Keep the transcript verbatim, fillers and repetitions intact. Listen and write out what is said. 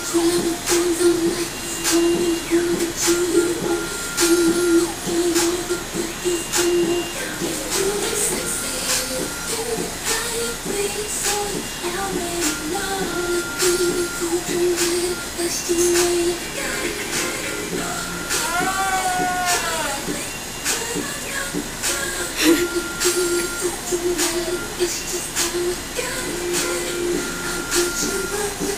It's just how I got it. I put you up with